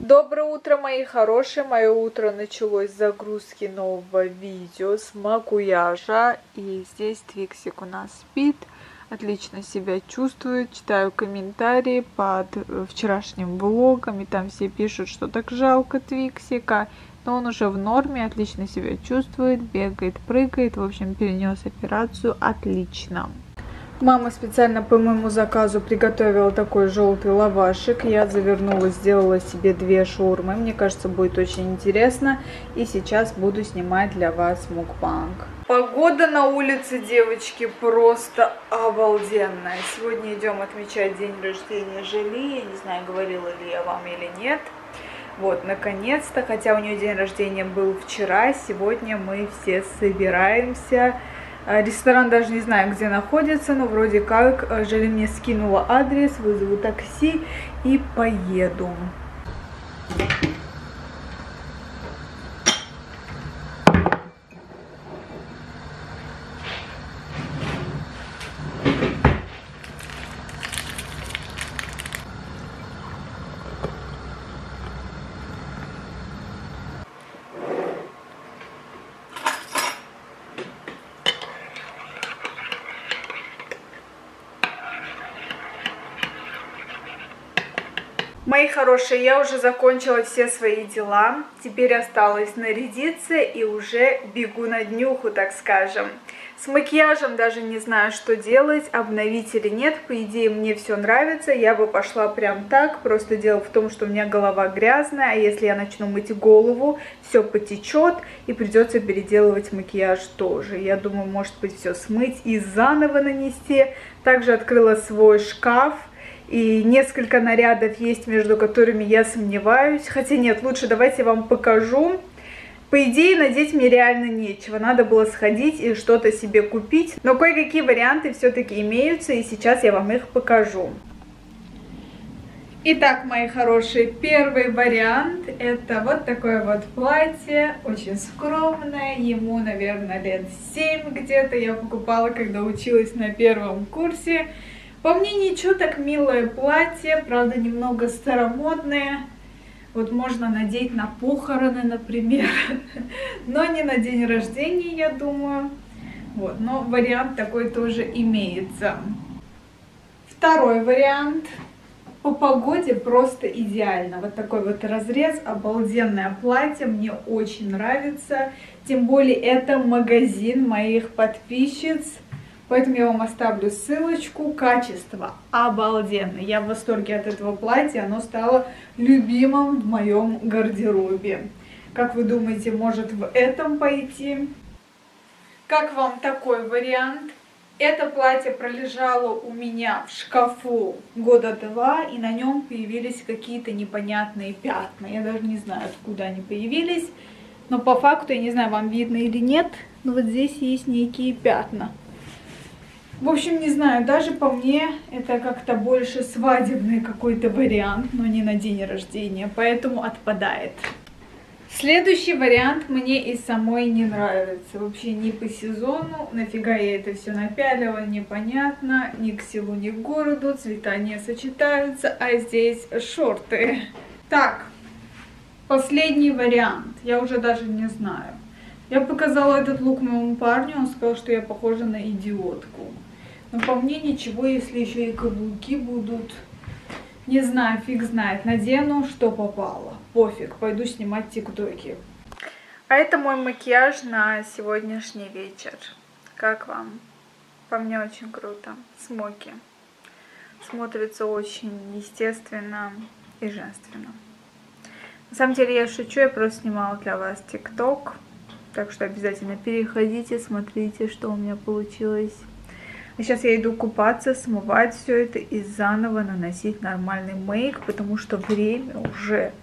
Доброе утро, мои хорошие! Мое утро началось с загрузки нового видео с макияжа. И здесь Твиксик у нас спит, отлично себя чувствует. Читаю комментарии под вчерашним влогом, и там все пишут, что так жалко Твиксика. Но он уже в норме, отлично себя чувствует, бегает, прыгает. В общем, перенес операцию отлично. Мама специально по моему заказу приготовила такой желтый лавашик. Я завернула, сделала себе 2 шаурмы. Мне кажется, будет очень интересно. И сейчас буду снимать для вас мукбанг. Погода на улице, девочки, просто обалденная. Сегодня идем отмечать день рождения Жили. Я не знаю, говорила ли я вам или нет. Вот, наконец-то, хотя у нее день рождения был вчера, сегодня мы все собираемся. Ресторан даже не знаю, где находится, но вроде как Жили мне скинула адрес, вызову такси и поеду. Мои хорошие, я уже закончила все свои дела. Теперь осталось нарядиться и уже бегу на днюху, так скажем. С макияжем даже не знаю, что делать, обновить или нет. По идее, мне все нравится. Я бы пошла прям так. Просто дело в том, что у меня голова грязная. А если я начну мыть голову, все потечет и придется переделывать макияж тоже. Я думаю, может быть, все смыть и заново нанести. Также открыла свой шкаф. И несколько нарядов есть, между которыми я сомневаюсь. Хотя нет, лучше давайте я вам покажу. По идее, надеть мне реально нечего. Надо было сходить и что-то себе купить. Но кое-какие варианты все-таки имеются, и сейчас я вам их покажу. Итак, мои хорошие, первый вариант — это вот такое вот платье. Очень скромное. Ему, наверное, лет 7 где-то. Я покупала, когда училась на 1 курсе. По мне ничего, так милое платье, правда немного старомодное. Вот можно надеть на похороны, например, но не на день рождения, я думаю. Вот, но вариант такой тоже имеется. Второй вариант. По погоде просто идеально. Вот такой вот разрез, обалденное платье, мне очень нравится. Тем более это магазин моих подписчиц. Поэтому я вам оставлю ссылочку. Качество обалденное. Я в восторге от этого платья. Оно стало любимым в моем гардеробе. Как вы думаете, может в этом пойти? Как вам такой вариант? Это платье пролежало у меня в шкафу года 2, и на нем появились какие-то непонятные пятна. Я даже не знаю, откуда они появились. Но по факту, я не знаю, вам видно или нет, но вот здесь есть некие пятна. В общем, не знаю, даже по мне это как-то больше свадебный какой-то вариант, но не на день рождения, поэтому отпадает. Следующий вариант мне и самой не нравится. Вообще не по сезону. Нафига я это все напялила, непонятно. Ни к селу, ни к городу. Цвета не сочетаются, а здесь шорты. Так, последний вариант. Я уже даже не знаю. Я показала этот лук моему парню, он сказал, что я похожа на идиотку. Но по мне ничего, если еще и каблуки будут. Не знаю, фиг знает. Надену, что попало. Пофиг, пойду снимать тиктоки. А это мой макияж на сегодняшний вечер. Как вам? По мне очень круто. Смоки. Смотрится очень естественно и женственно. На самом деле я шучу, я просто снимала для вас тикток. Так что обязательно переходите, смотрите, что у меня получилось. А сейчас я иду купаться, смывать все это и заново наносить нормальный мейк, потому что время уже...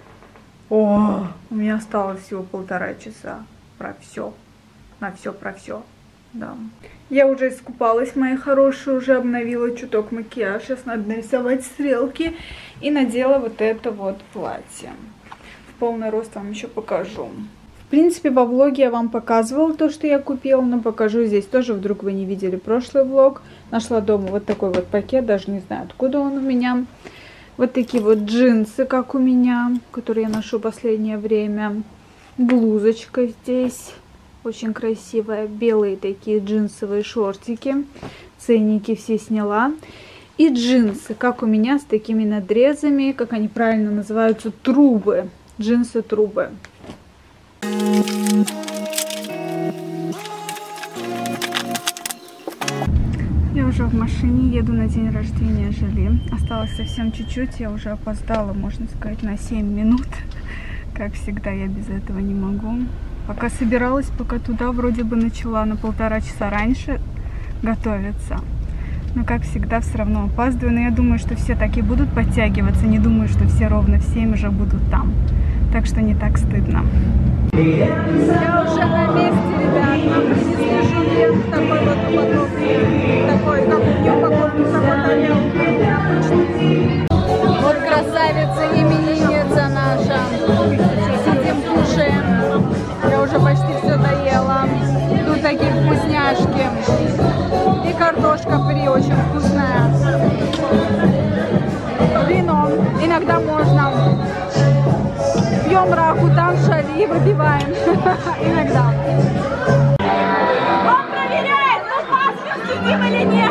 О, у меня осталось всего 1,5 часа. Про все. На все про все. Да. Я уже искупалась, мои хорошие, уже обновила чуток макияж. Сейчас надо нарисовать стрелки. И надела вот это вот платье. В полный рост вам еще покажу. В принципе, во влоге я вам показывала то, что я купила, но покажу здесь тоже, вдруг вы не видели прошлый влог. Нашла дома вот такой вот пакет, даже не знаю, откуда он у меня. Вот такие вот джинсы, как у меня, которые я ношу последнее время. Блузочка здесь. Очень красивая. Белые такие джинсовые шортики. Ценники все сняла. И джинсы, как у меня, с такими надрезами, как они правильно называются, трубы. Джинсы-трубы. Я уже в машине, еду на день рождения Жали. Осталось совсем чуть-чуть, я уже опоздала, можно сказать, на 7 минут. Как всегда, я без этого не могу. Пока собиралась, пока туда вроде бы начала на 1,5 часа раньше готовиться. Но, как всегда, все равно опаздываю. Но я думаю, что все так и будут подтягиваться. Не думаю, что все ровно в 7 уже будут там. Так что не так стыдно. Я уже на месте, ребят. Нам принесли желе в такой вот упаковке. Такой, как у нее упаковку, такой тарелки. Вот красавица, именинница наша. Сидим, кушаем. Я уже почти все доела. Тут такие вкусняшки. И картошка фри очень вкусная. Вино. Иногда можно. Пьем раху, там шали, выпиваем. Иногда. Он проверяет, мы паспорт сидим или нет.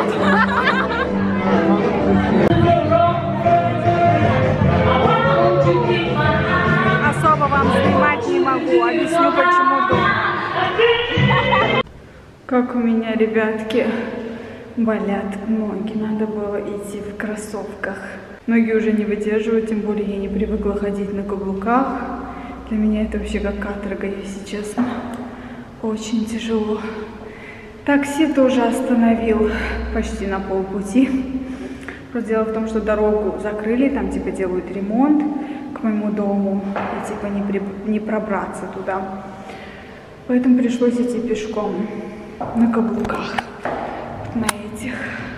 Особо вам снимать не могу. Объясню, почему тут. Как у меня, ребятки, болят ноги. Надо было идти в кроссовках. Ноги уже не выдерживают, тем более я не привыкла ходить на каблуках. Для меня это вообще как каторга, если честно. Очень тяжело. Такси тоже остановил почти на полпути. Просто дело в том, что дорогу закрыли, там типа делают ремонт к моему дому. И типа не пробраться туда. Поэтому пришлось идти пешком на каблуках. На этих.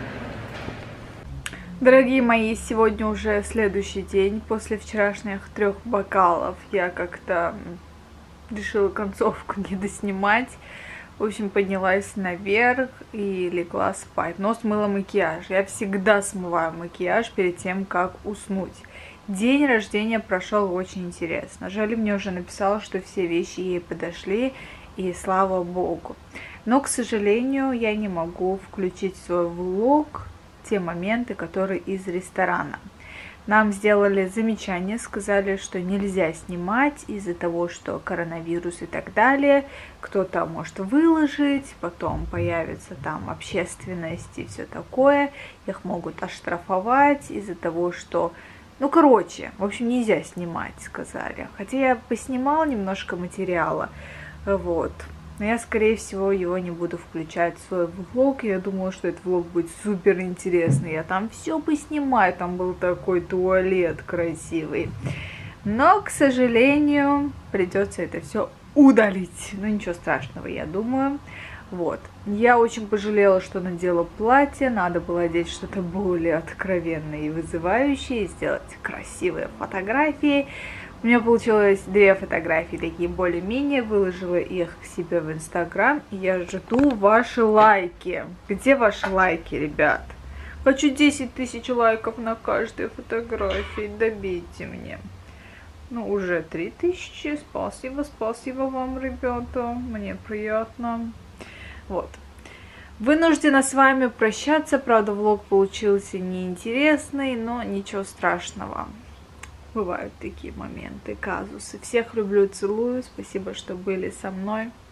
Дорогие мои, сегодня уже следующий день. После вчерашних 3 бокалов я как-то решила концовку не доснимать. В общем, поднялась наверх и легла спать. Но смыла макияж. Я всегда смываю макияж перед тем, как уснуть. День рождения прошел очень интересно. Жали мне уже написала, что все вещи ей подошли, и слава богу. Но, к сожалению, я не могу включить в свой влог те моменты, которые из ресторана. Нам сделали замечание, сказали, что нельзя снимать из-за того, что коронавирус и так далее. Кто-то может выложить, потом появится там общественность и все такое. Их могут оштрафовать из-за того, что... Ну, короче, в общем, нельзя снимать, сказали. Хотя я поснимала немножко материала, вот. Но я, скорее всего, его не буду включать в свой влог. Я думала, что этот влог будет супер интересный. Я там все поснимаю. Там был такой туалет красивый. Но, к сожалению, придется это все удалить. Но ничего страшного, я думаю. Вот. Я очень пожалела, что надела платье. Надо было одеть что-то более откровенное и вызывающее. Сделать красивые фотографии. У меня получилось 2 фотографии, такие более-менее, выложила их к себе в Инстаграм, и я жду ваши лайки. Где ваши лайки, ребят? Хочу 10 000 лайков на каждой фотографии, добейте мне. Ну, уже 3000, спасибо вам, ребята, мне приятно. Вот. Вынуждена с вами прощаться, правда, влог получился неинтересный, но ничего страшного. Бывают такие моменты, казусы. Всех люблю, целую. Спасибо, что были со мной.